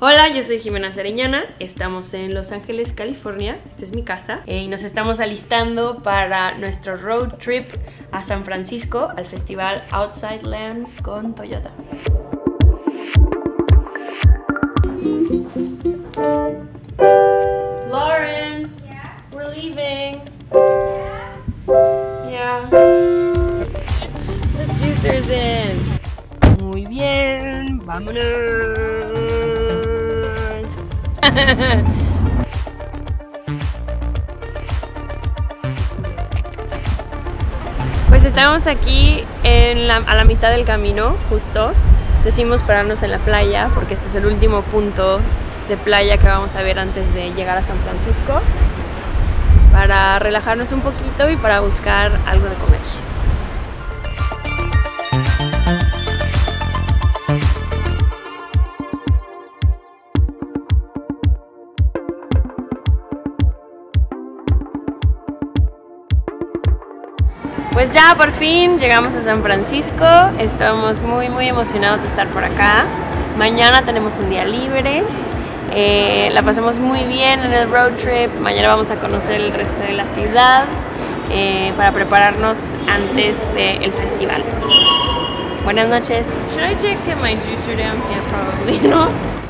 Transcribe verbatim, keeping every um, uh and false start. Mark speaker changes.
Speaker 1: Hola, yo soy Jimena Sariñana, estamos en Los Ángeles, California, esta es mi casa, eh, y nos estamos alistando para nuestro road trip a San Francisco, al festival Outside Lands con Toyota. Lauren,
Speaker 2: Yeah?
Speaker 1: we're leaving.
Speaker 2: Yeah?
Speaker 1: Yeah. The juicer's in. Muy bien, vámonos. Pues estamos aquí en la, a la mitad del camino, justo. Decidimos pararnos en la playa porque este es el último punto de playa que vamos a ver antes de llegar a San Francisco, para relajarnos un poquito y para buscar algo de comer. Pues ya por fin llegamos a San Francisco, estamos muy muy emocionados de estar por acá. Mañana tenemos un día libre, eh, la pasamos muy bien en el road trip, mañana vamos a conocer el resto de la ciudad eh, para prepararnos antes del festival. Buenas noches. Should I take my juicer down here? Probably, ¿no?